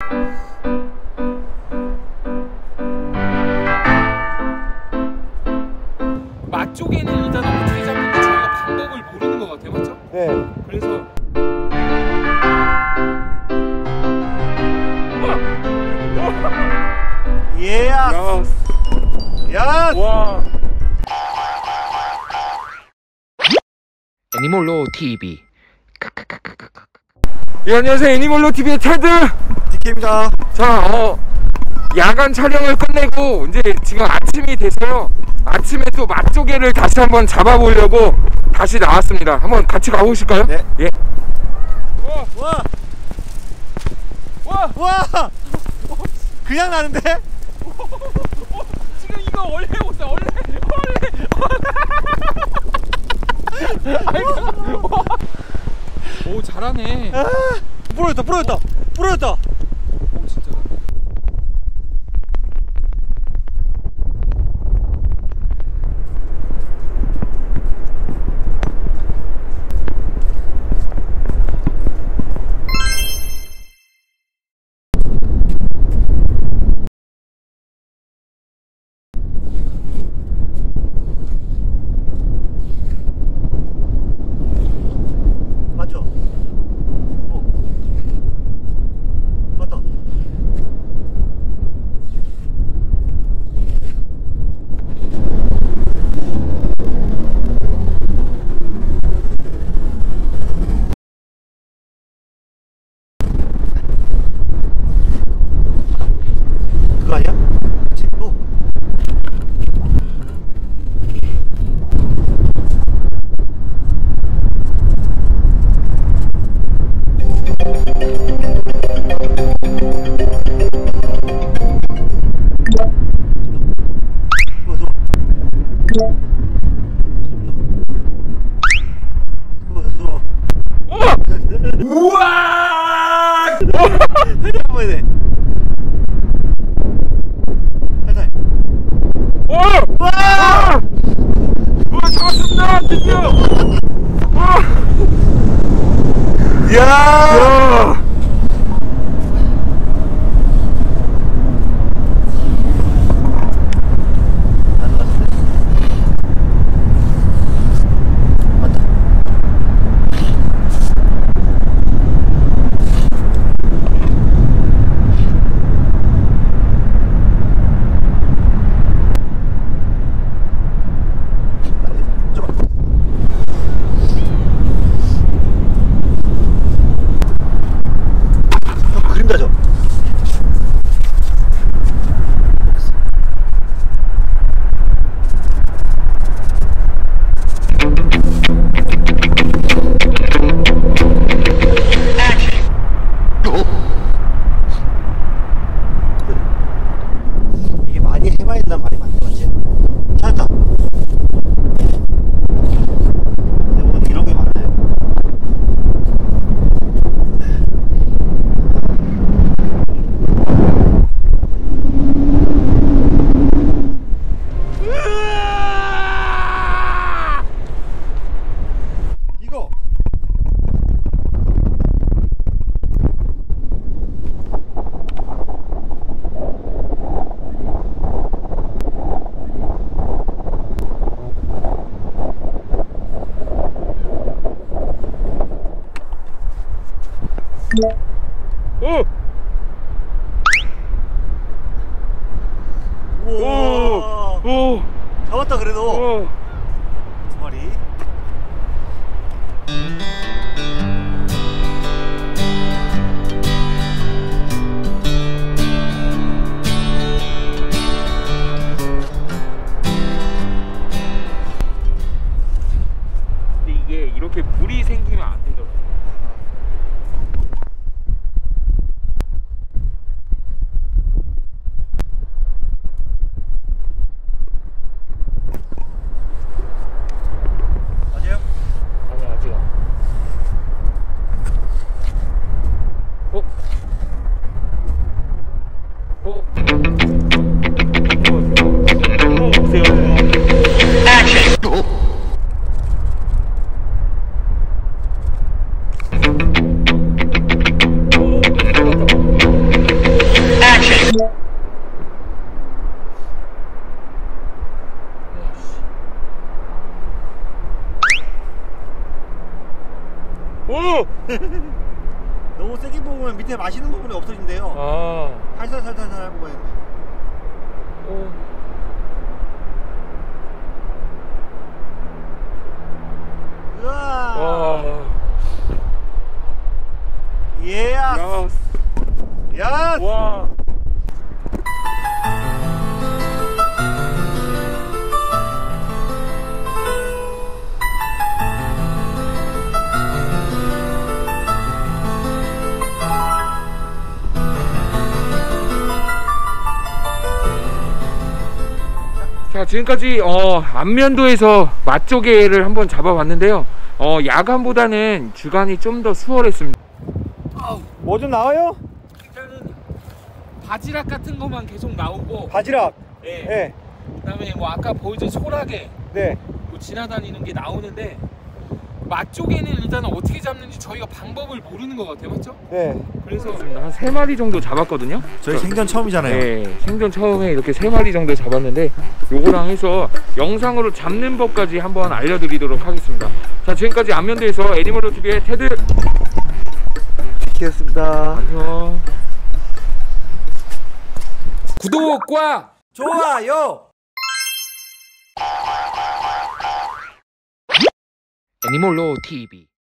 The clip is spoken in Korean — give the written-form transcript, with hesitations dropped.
맛쪽에는 일단 어떻게 잡는지 저희가 방법을 모르는 것 같아요, 맞죠? 네. 그래서 예스. 야. 와. 애니몰로 TV. 예, 안녕하세요. 애니몰로 TV의 테드 DK입니다. 자, 야간 촬영을 끝내고 이제 지금 아침이 돼서요. 아침에 또 맛조개를 다시 한번 잡아보려고 다시 나왔습니다. 한번 같이 가보실까요? 네. 예. 와. 와. 와. 그냥 나는데? 지금 이거 원래 못사 원래. 오, 잘하네. 부러졌다. 오, 진짜 잘해. 맞죠? 맞다. 그거 아니야? 또. 우와! 한번 해. 살살. 와! 와! 잡았습니다! 드디어! 와! 야! 그림자죠? 이게 많이 해봐야 된다는 말이 맞는 거지? 찾았다. 대부분 이런 게 많아요. 이거 오! 우와. 오! 잡았다 그래도. 오! 두 마리. 근데 이게 이렇게 물이 생기면 안 되더라고요. 오! 너무 세게 뽑으면 밑에 마시는 부분이 없어진대요. 아. 살살살살 뽑아야 되는데. 오. 우와. 와. 예스. 야. 예스. 와. 자, 지금까지 안면도에서 맛조개를 한번 잡아봤는데요. 야간보다는 주간이 좀 더 수월했습니다. 뭐 좀 나와요? 일단은 바지락 같은 것만 계속 나오고, 바지락. 네. 네. 그다음에 뭐 아까 보여준 소라게 네. 뭐 지나다니는 게 나오는데, 맛조개는 일단 어떻게 잡는지 저희가 방법을 모르는 것 같아요, 맞죠? 네. 그래서 한 3마리 정도 잡았거든요. 저희 생전 처음이잖아요. 네, 생전 처음에 이렇게 3마리 정도 잡았는데, 요거랑 해서 영상으로 잡는 법까지 한번 알려드리도록 하겠습니다. 자, 지금까지 안면도에서 애니멀로TV의 테드 키였습니다. 안녕. 구독과 좋아요. 애니멀로TV